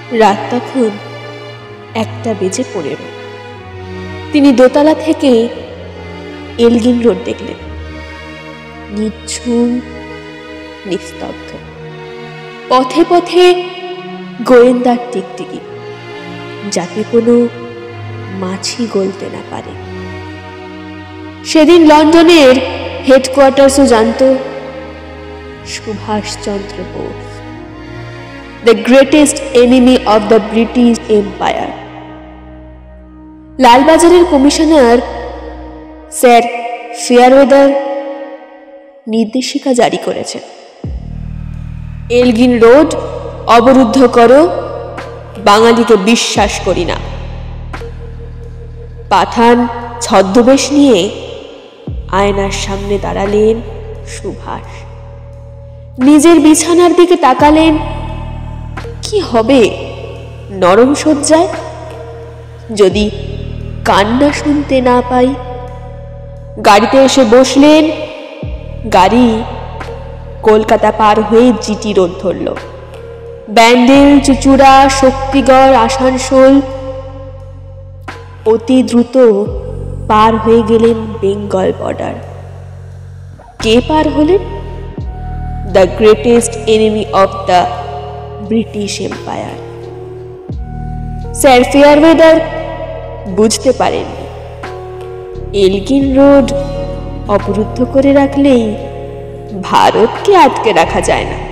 রাত তখন 1:15। তিনি দোতলা থেকে এলগিন রোড দেখলেন, নিঝুম নিস্তব্ধ। পথে পথে গোয়েন্দার টিকটিকি, যাতে কোনো মাছি গলতে না পারে। সেদিন লন্ডনের হেডকোয়ার্টার্সও জানত Subhas Chandra Bose, the greatest enemy of the British Empire। লালবাজারের কমিশনার স্যার ফেয়ারওয়েদার নির্দেশিকা জারি করেছেন, এলগিন রোড অবরুদ্ধ করো, বাঙালিকে বিশ্বাস করি না। পাঠান ছদ্মবেশ নিয়ে আয়নার সামনে দাঁড়ালেন সুভাষ। নিজের বিছানার দিকে তাকালেন, কি হবে নরম শয্যায় যদি কান্না শুনতে না পাই। গাড়িতে এসে বসলেন। গাড়ি কলকাতা পার হয়ে জিটি রোড ধরল। ব্যান্ডেল, চুচুড়া, শক্তিগড়, আসানসোল অতি দ্রুত পার হয়ে গেলেন বেঙ্গল বর্ডার। কে পার হলেন? The greatest enemy of the British empire. Sir Fairweather বুঝতে পারেননি, এলগিন রোড অবরুদ্ধ করে রাখলেই ভারতকে আটকে রাখা যায় না।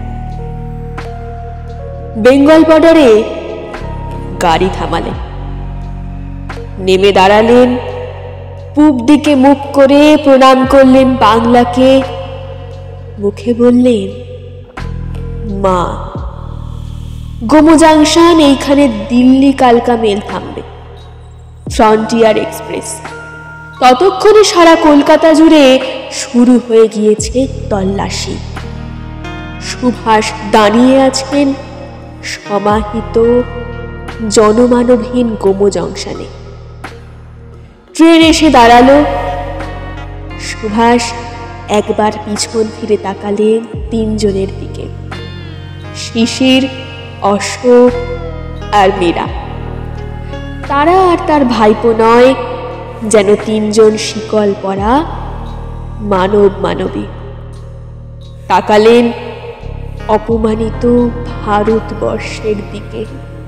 বেঙ্গল বর্ডারে গাড়ি থামালেন, নেমে দাঁড়ালেন, পূব দিকে মুখ করে প্রণাম করলেন বাংলাকে, মুখে বললেন মা। গোমো জাংশন, এইখানে দিল্লি কালকা মেল থামবে, ফ্রন্টিয়ার এক্সপ্রেস। ততক্ষণে সারা কলকাতা জুড়ে শুরু হয়ে গিয়েছে তল্লাশি। সুভাষ দাঁড়িয়ে আছেন সমাহিত জনমানবহীন গোমো জংশনে। ট্রেন এসে দাঁড়ালো। সুভাষ একবার পিছন ফিরে তাকালেন তিনজনের দিকে, শিশির, অশোক আর মীরা। তারা আর তার ভাইপো নয়, যেন তিনজন শিকল পরা মানব মানবী। তাকালেন অপমানিত ভারতবর্ষের দিকে।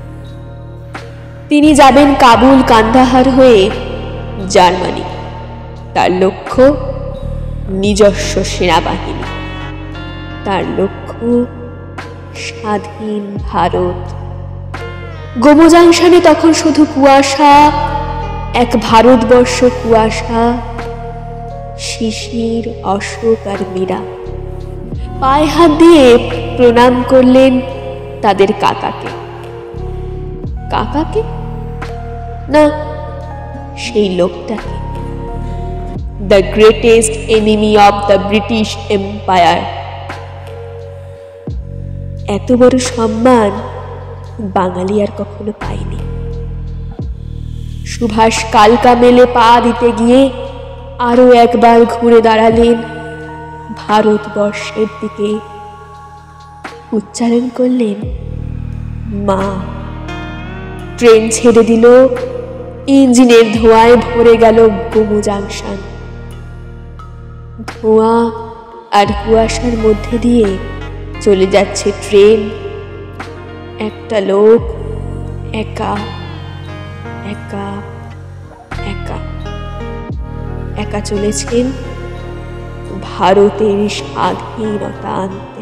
তিনি যাবেন কাবুল, কান্দাহার হয়ে জার্মানি। তার লক্ষ্য নিজস্ব সেনাবাহিনী, তার লক্ষ্য স্বাধীন ভারত। গোমো জাংশনে তখন শুধু কুয়াশা, এক ভারতবর্ষ কুয়াশা। শিশির, অশোক আর মীরা পায়ে হাত দিয়ে প্রণাম করলেন তাদের কাকাকে। কাকাকে না, সেই লোকটাকে, the greatest enemy of the British empire. এত বড় সম্মান বাঙালি আর কখনো পায়নি। সুভাষ কালকা মেলে পা দিতে গিয়ে আরো একবার ঘুরে দাঁড়ালেন ভারতবর্ষের দিকে, উচ্চারণ করলেন মা। ট্রেন ছেড়ে দিল। ইঞ্জিনের ধোঁয়ায় ভরে গেল গোমো জাংশন। ধোঁয়া আর কুয়াশার মধ্যে দিয়ে চলে যাচ্ছে ট্রেন। একটা লোক একা একা একা একা চলেছেন ভারতের স্বাধীনতা আনতে।